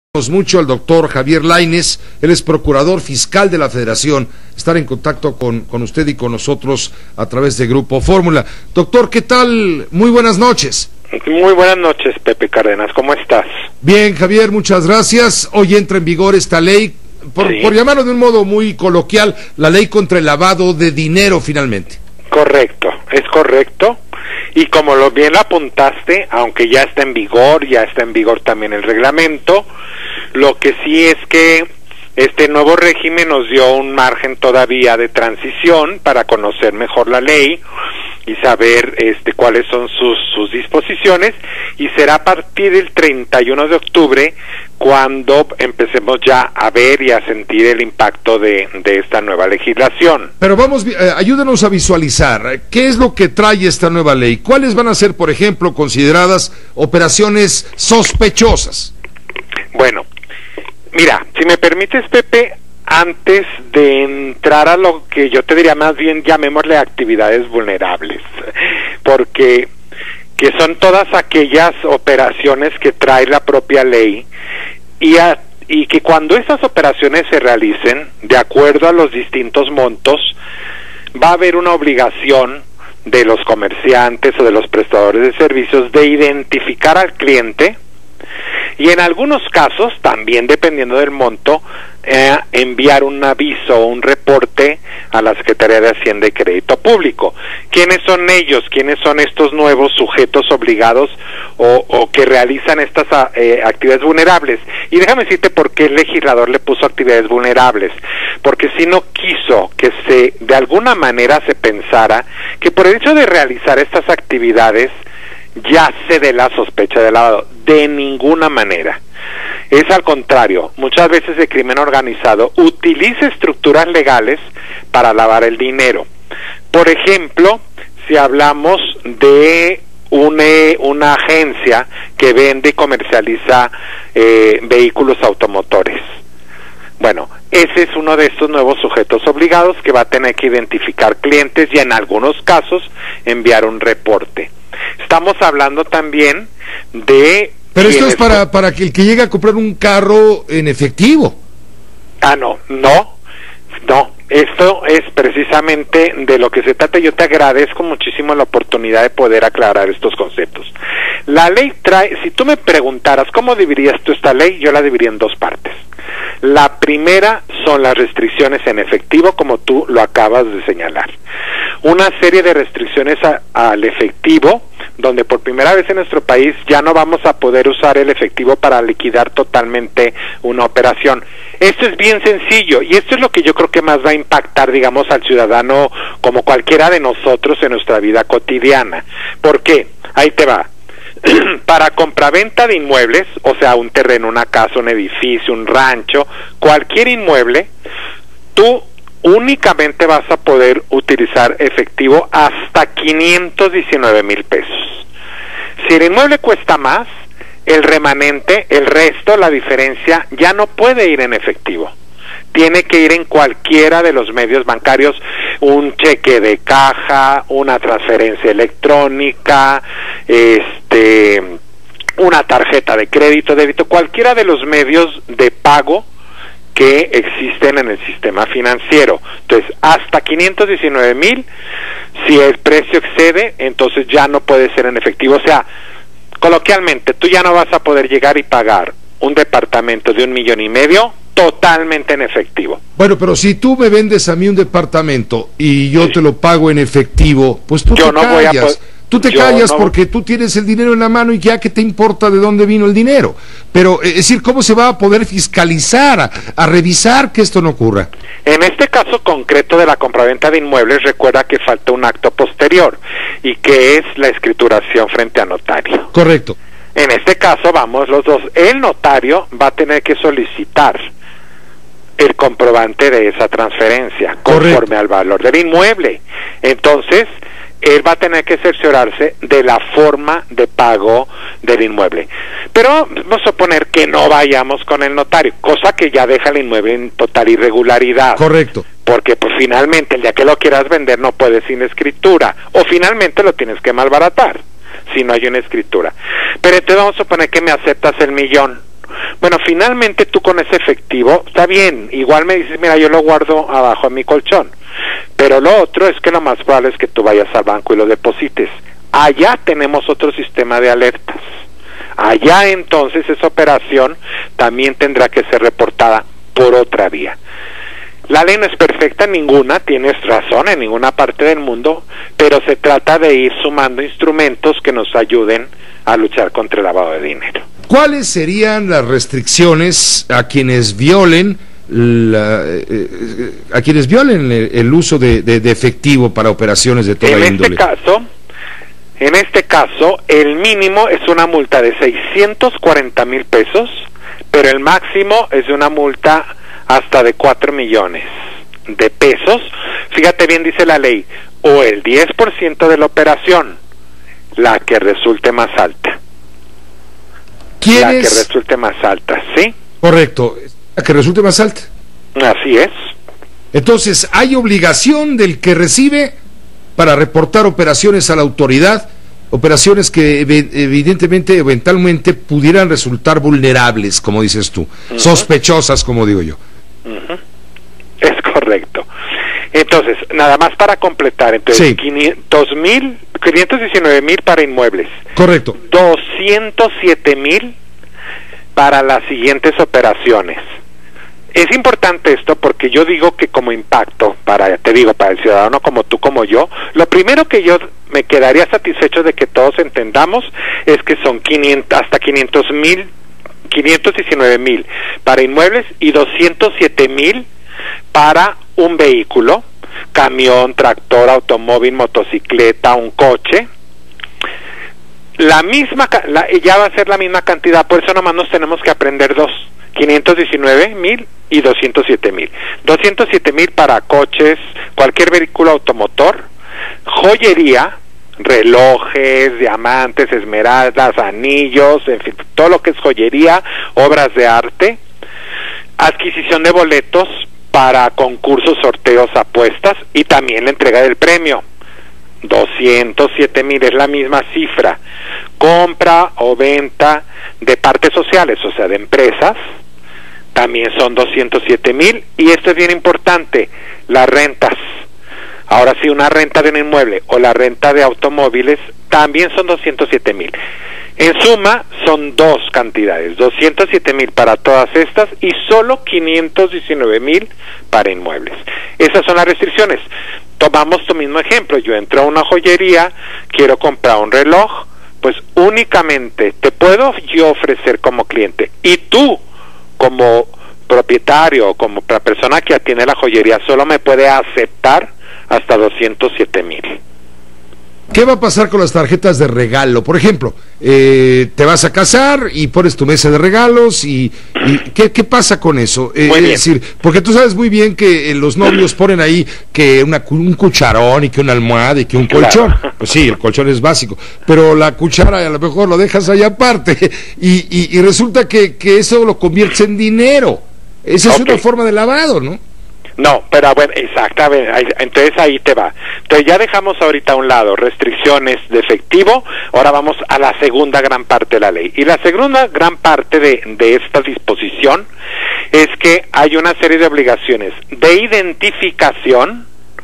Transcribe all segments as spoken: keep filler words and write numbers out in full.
Mucho al doctor Javier Lainez, él es procurador fiscal de la Federación, estar en contacto con, con usted y con nosotros a través de Grupo Fórmula. Doctor, ¿qué tal? Muy buenas noches. Muy buenas noches, Pepe Cárdenas, ¿cómo estás? Bien, Javier, muchas gracias. Hoy entra en vigor esta ley, por, sí. por llamarlo de un modo muy coloquial, la ley contra el lavado de dinero finalmente. Correcto, es correcto. Y como lo bien lo apuntaste, aunque ya está en vigor, ya está en vigor también el reglamento, lo que sí es que este nuevo régimen nos dio un margen todavía de transición para conocer mejor la ley y saber este cuáles son sus, sus disposiciones, y será a partir del treinta y uno de octubre cuando empecemos ya a ver y a sentir el impacto de, de esta nueva legislación. Pero vamos, eh, ayúdanos a visualizar, ¿qué es lo que trae esta nueva ley? ¿Cuáles van a ser, por ejemplo, consideradas operaciones sospechosas? Bueno, mira, si me permites, Pepe, antes de entrar a lo que yo te diría más bien llamémosle actividades vulnerables, porque que son todas aquellas operaciones que trae la propia ley y, a, y que cuando esas operaciones se realicen de acuerdo a los distintos montos, va a haber una obligación de los comerciantes o de los prestadores de servicios de identificar al cliente y en algunos casos, también dependiendo del monto, eh, enviar un aviso o un reporte a la Secretaría de Hacienda y Crédito Público. ¿Quiénes son ellos? ¿Quiénes son estos nuevos sujetos obligados o, o que realizan estas eh, actividades vulnerables? Y déjame decirte por qué el legislador le puso actividades vulnerables. Porque si no quiso que se, de alguna manera se pensara que por el hecho de realizar estas actividades ya se de la sospecha de lavado. De ninguna manera. Es al contrario, muchas veces el crimen organizado utiliza estructuras legales para lavar el dinero. Por ejemplo, si hablamos de una, una agencia que vende y comercializa eh, vehículos automotores. Bueno, ese es uno de estos nuevos sujetos obligados que va a tener que identificar clientes y en algunos casos enviar un reporte. Estamos hablando también de... Pero esto es para, para que el que llegue a comprar un carro en efectivo. Ah, no, no, no. Esto es precisamente de lo que se trata. Yo te agradezco muchísimo la oportunidad de poder aclarar estos conceptos. La ley trae, si tú me preguntaras cómo dividirías tú esta ley, yo la dividiría en dos partes. La primera son las restricciones en efectivo, como tú lo acabas de señalar. Una serie de restricciones a, al efectivo, donde por primera vez en nuestro país ya no vamos a poder usar el efectivo para liquidar totalmente una operación. Esto es bien sencillo y esto es lo que yo creo que más va a impactar, digamos, al ciudadano como cualquiera de nosotros en nuestra vida cotidiana. ¿Por qué? Ahí te va. Para compraventa de inmuebles, o sea, un terreno, una casa, un edificio, un rancho, cualquier inmueble, tú únicamente vas a poder utilizar efectivo hasta quinientos diecinueve mil pesos. Si el inmueble cuesta más, el remanente, el resto, la diferencia, ya no puede ir en efectivo. Tiene que ir en cualquiera de los medios bancarios, un cheque de caja, una transferencia electrónica, este, una tarjeta de crédito, débito, cualquiera de los medios de pago que existen en el sistema financiero. Entonces, hasta quinientos diecinueve mil, si el precio excede, entonces ya no puede ser en efectivo. O sea, coloquialmente, tú ya no vas a poder llegar y pagar un departamento de un millón y medio totalmente en efectivo. Bueno, pero si tú me vendes a mí un departamento y yo sí. te lo pago en efectivo, pues tú yo te no callas. Voy a Tú te Yo callas no... porque tú tienes el dinero en la mano y ya que te importa de dónde vino el dinero. Pero, es decir, ¿cómo se va a poder fiscalizar, a, a revisar que esto no ocurra? En este caso concreto de la compraventa de inmuebles, recuerda que falta un acto posterior y que es la escrituración frente a notario. Correcto. En este caso, vamos los dos. El notario va a tener que solicitar el comprobante de esa transferencia conforme Correcto. Al valor del inmueble. Entonces, él va a tener que cerciorarse de la forma de pago del inmueble. Pero vamos a suponer que no vayamos con el notario, cosa que ya deja el inmueble en total irregularidad. Correcto. Porque pues finalmente el día que lo quieras vender no puedes sin escritura, o finalmente lo tienes que malbaratar si no hay una escritura. Pero entonces vamos a suponer que me aceptas el millón. Bueno, finalmente tú con ese efectivo, está bien, igual me dices, mira, yo lo guardo abajo en mi colchón, pero lo otro es que lo más probable es que tú vayas al banco y lo deposites. Allá tenemos otro sistema de alertas. Allá entonces esa operación también tendrá que ser reportada por otra vía. La ley no es perfecta en ninguna, tienes razón, en ninguna parte del mundo, pero se trata de ir sumando instrumentos que nos ayuden a luchar contra el lavado de dinero. ¿Cuáles serían las restricciones a quienes violen la, eh, a quienes violen el, el uso de, de, de efectivo para operaciones de toda en índole? Este caso, en este caso, el mínimo es una multa de seiscientos cuarenta mil pesos, pero el máximo es una multa hasta de cuatro millones de pesos. Fíjate bien, dice la ley, o el diez por ciento de la operación, la que resulte más alta. ¿Quién la es? que resulte más alta, ¿sí? Correcto, la que resulte más alta. Así es. Entonces, hay obligación del que recibe para reportar operaciones a la autoridad, operaciones que evidentemente, eventualmente pudieran resultar vulnerables, como dices tú, uh-huh. sospechosas, como digo yo. Uh-huh. Es correcto. Entonces, nada más para completar, entonces, sí. quinientos mil, quinientos diecinueve mil para inmuebles. Correcto. doscientos siete mil para las siguientes operaciones. Es importante esto porque yo digo que como impacto, para te digo, para el ciudadano como tú, como yo, lo primero que yo me quedaría satisfecho de que todos entendamos es que son quinientos, hasta quinientos mil, quinientos diecinueve mil para inmuebles y doscientos siete mil para un vehículo, camión, tractor, automóvil, motocicleta, un coche. La misma, la, ya va a ser la misma cantidad, por eso nomás nos tenemos que aprender dos, quinientos diecinueve mil y doscientos siete mil. doscientos siete mil para coches, cualquier vehículo automotor, joyería, relojes, diamantes, esmeraldas, anillos, en fin, todo lo que es joyería, obras de arte, adquisición de boletos para concursos, sorteos, apuestas y también la entrega del premio. doscientos siete mil es la misma cifra. Compra o venta de partes sociales, o sea, de empresas, también son doscientos siete mil. Y esto es bien importante, las rentas. Ahora sí, una renta de un inmueble o la renta de automóviles también son doscientos siete mil. En suma, son dos cantidades, doscientos siete mil para todas estas y solo quinientos diecinueve mil para inmuebles. Esas son las restricciones. Tomamos tu mismo ejemplo, yo entro a una joyería, quiero comprar un reloj, pues únicamente te puedo yo ofrecer como cliente, y tú como propietario o como persona que atiende la joyería solo me puede aceptar hasta doscientos siete mil. ¿Qué va a pasar con las tarjetas de regalo? Por ejemplo, eh, te vas a casar y pones tu mesa de regalos y, y ¿qué, ¿qué pasa con eso? Eh, es decir, porque tú sabes muy bien que eh, los novios ponen ahí que una, un cucharón y que una almohada y que un colchón. Claro. Pues sí, el colchón es básico, pero la cuchara a lo mejor lo dejas ahí aparte y, y, y resulta que, que eso lo conviertes en dinero. Esa okay. es una forma de lavado, ¿no? No, pero bueno, exactamente, entonces ahí te va. Entonces ya dejamos ahorita a un lado restricciones de efectivo, ahora vamos a la segunda gran parte de la ley. Y la segunda gran parte de, de esta disposición es que hay una serie de obligaciones de identificación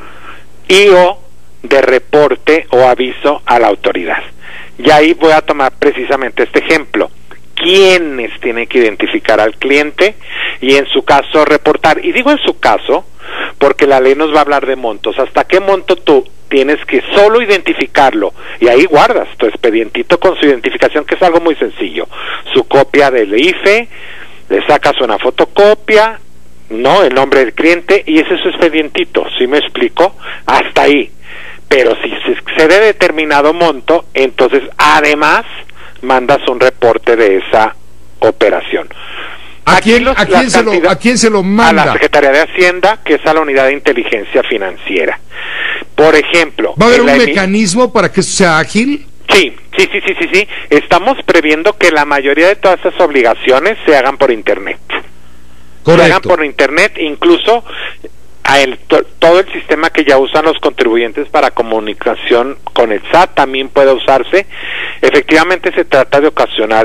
y o de reporte o aviso a la autoridad. Y ahí voy a tomar precisamente este ejemplo. Quiénes tienen que identificar al cliente y en su caso reportar. Y digo en su caso porque la ley nos va a hablar de montos. ¿Hasta qué monto tú tienes que solo identificarlo? Y ahí guardas tu expedientito con su identificación, que es algo muy sencillo. Su copia del I F E, le sacas una fotocopia, no, el nombre del cliente, y ese es su expedientito. ¿Sí me explico? Hasta ahí. Pero si se excede determinado monto, entonces además mandas un reporte de esa operación. ¿A quién, los, ¿a, quién se lo, ¿A quién se lo manda? A la Secretaría de Hacienda, que es a la Unidad de Inteligencia Financiera. Por ejemplo... ¿Va a haber un mecanismo para que eso sea ágil? Sí, sí, sí, sí, sí, sí. Estamos previendo que la mayoría de todas esas obligaciones se hagan por Internet. Correcto. Se hagan por Internet, incluso... A el, to, todo el sistema que ya usan los contribuyentes para comunicación con el S A T también puede usarse. Efectivamente se trata de ocasionar el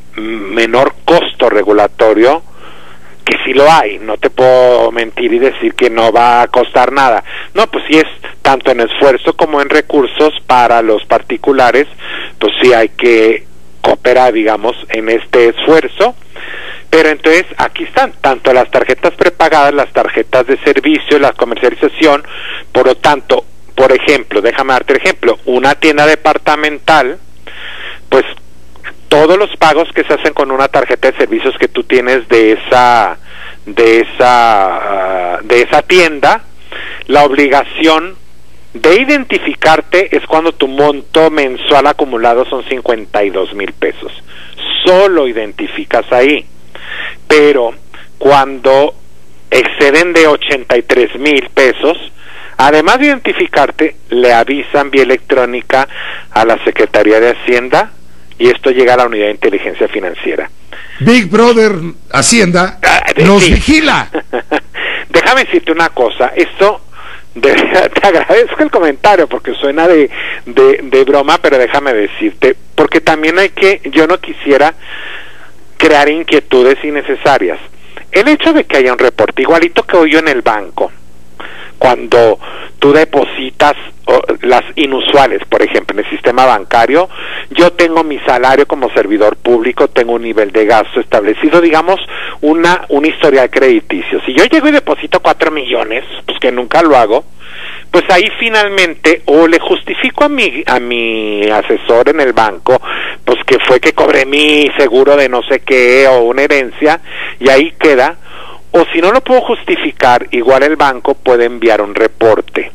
menor costo regulatorio, que sí lo hay, no te puedo mentir y decir que no va a costar nada. No, pues sí es tanto en esfuerzo como en recursos para los particulares, pues sí hay que cooperar, digamos, en este esfuerzo. Pero entonces aquí están tanto las tarjetas prepagadas, las tarjetas de servicio, la comercialización. Por lo tanto, por ejemplo, déjame darte ejemplo, una tienda departamental, pues todos los pagos que se hacen con una tarjeta de servicios que tú tienes de esa de esa uh, de esa tienda, la obligación de identificarte es cuando tu monto mensual acumulado son cincuenta y dos mil pesos. Solo identificas ahí. Pero cuando exceden de ochenta y tres mil pesos, además de identificarte, le avisan vía electrónica a la Secretaría de Hacienda y esto llega a la Unidad de Inteligencia Financiera. Big Brother Hacienda nos sí. vigila. Déjame decirte una cosa, esto de, te agradezco el comentario porque suena de, de, de broma, pero déjame decirte, porque también hay que, yo no quisiera crear inquietudes innecesarias. El hecho de que haya un reporte, igualito que hoy yo en el banco, cuando tú depositas oh, las inusuales, por ejemplo, en el sistema bancario, yo tengo mi salario como servidor público, tengo un nivel de gasto establecido, digamos, una, un historial crediticio. Si yo llego y deposito cuatro millones, pues que nunca lo hago, pues ahí finalmente o le justifico a mi a mi asesor en el banco, pues que fue que cobré mi seguro de no sé qué o una herencia, y ahí queda. O si no lo puedo justificar, igual el banco puede enviar un reporte.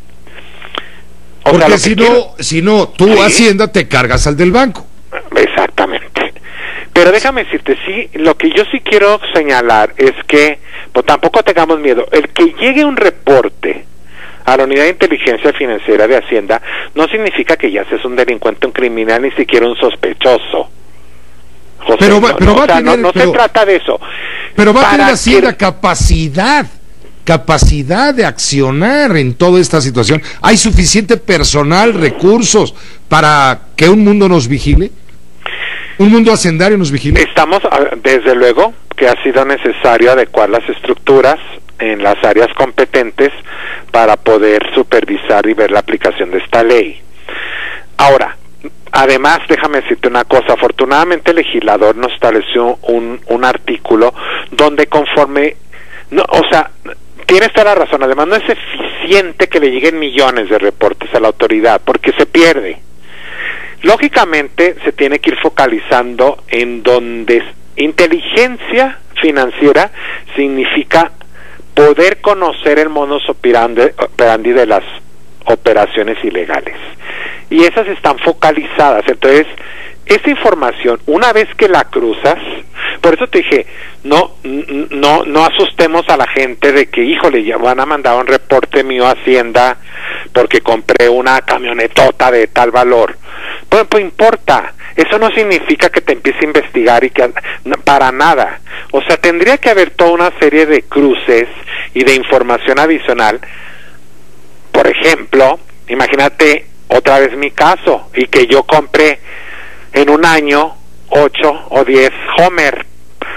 O Porque sea, si, quiero... no, si no, tú, ¿sí? Hacienda, te cargas al del banco. Exactamente. Pero déjame decirte, sí, lo que yo sí quiero señalar es que, pues tampoco tengamos miedo, el que llegue un reporte a la Unidad de Inteligencia Financiera de Hacienda no significa que ya seas un delincuente, un criminal, ni siquiera un sospechoso. José, pero va, no, pero no, va o sea, a tener, no, no pero, se trata de eso. Pero va a tener Hacienda que... capacidad, capacidad de accionar en toda esta situación. ¿Hay suficiente personal, recursos para que un mundo nos vigile? ¿Un mundo hacendario nos vigile? Estamos, desde luego, que ha sido necesario adecuar las estructuras en las áreas competentes para poder supervisar y ver la aplicación de esta ley. Ahora, además, déjame decirte una cosa, afortunadamente el legislador nos estableció un, un artículo donde conforme, no, o sea, tienes toda la razón, además no es eficiente que le lleguen millones de reportes a la autoridad, porque se pierde. Lógicamente se tiene que ir focalizando en donde inteligencia financiera significa poder conocer el modus operandi de las operaciones ilegales. Y esas están focalizadas. Entonces, esa información, una vez que la cruzas, por eso te dije, no, no, no asustemos a la gente de que, híjole, ya van a mandar un reporte mío a Hacienda porque compré una camionetota de tal valor. Pues, pues importa. Eso no significa que te empiece a investigar y que no, para nada. O sea, tendría que haber toda una serie de cruces y de información adicional. Por ejemplo, imagínate otra vez mi caso y que yo compré en un año ocho o diez Homer.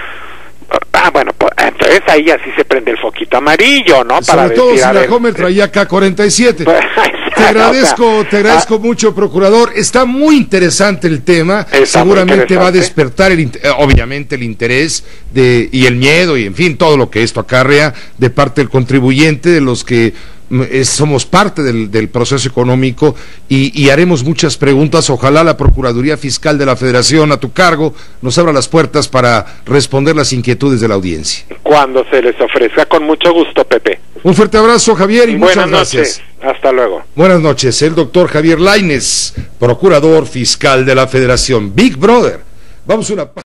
Ah, bueno, pues entonces ahí así se prende el foquito amarillo, ¿no? Sobre Para todo decir, si la ver, Homer traía K cuarenta y siete. Pues, te agradezco, o sea, te agradezco ah, mucho, procurador. Está muy interesante el tema. Seguramente va a despertar, el, obviamente, el interés de y el miedo y, en fin, todo lo que esto acarrea de parte del contribuyente, de los que Es, somos parte del, del proceso económico y, y haremos muchas preguntas. Ojalá la Procuraduría Fiscal de la Federación a tu cargo nos abra las puertas para responder las inquietudes de la audiencia. Cuando se les ofrezca, con mucho gusto, Pepe. Un fuerte abrazo, Javier, y Buenas muchas gracias. Noches. Hasta luego. Buenas noches, el doctor Javier Lainez, Procurador Fiscal de la Federación. Big Brother. Vamos a una